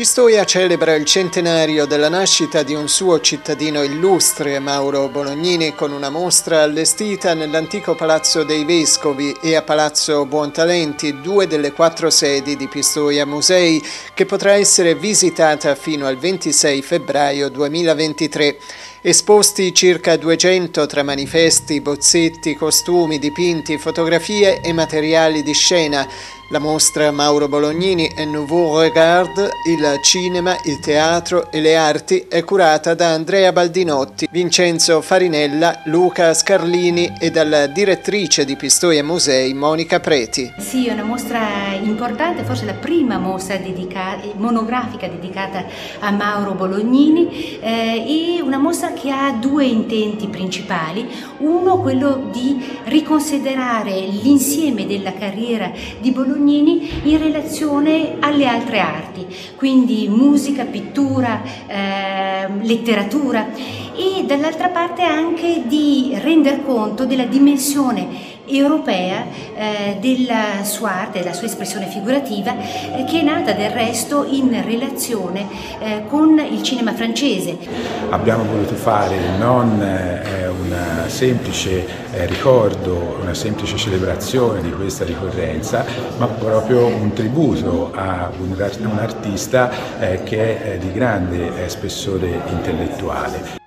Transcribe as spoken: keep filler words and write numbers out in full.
Pistoia celebra il centenario della nascita di un suo cittadino illustre, Mauro Bolognini, con una mostra allestita nell'antico Palazzo dei Vescovi e a Palazzo Buontalenti, due delle quattro sedi di Pistoia Musei, che potrà essere visitata fino al ventisei febbraio duemilaventitré. Esposti circa duecento tra manifesti, bozzetti, costumi, dipinti, fotografie e materiali di scena. La mostra Mauro Bolognini e Nouveau Regard, il cinema, il teatro e le arti è curata da Andrea Baldinotti, Vincenzo Farinella, Luca Scarlini e dalla direttrice di Pistoia Musei Monica Preti. Sì, è una mostra importante, forse la prima mostra dedicata, monografica dedicata a Mauro Bolognini eh, e una mostra che ha due intenti principali. Uno, quello di riconsiderare l'insieme della carriera di Bolognini in relazione alle altre arti, quindi musica, pittura, eh, letteratura, e dall'altra parte anche di render conto della dimensione europea eh, della sua arte, della sua espressione figurativa, eh, che è nata del resto in relazione eh, con il cinema francese. Abbiamo voluto fare non eh, un semplice eh, ricordo, una semplice celebrazione di questa ricorrenza, ma proprio un tributo a un, un artista eh, che è eh, di grande eh, spessore intellettuale.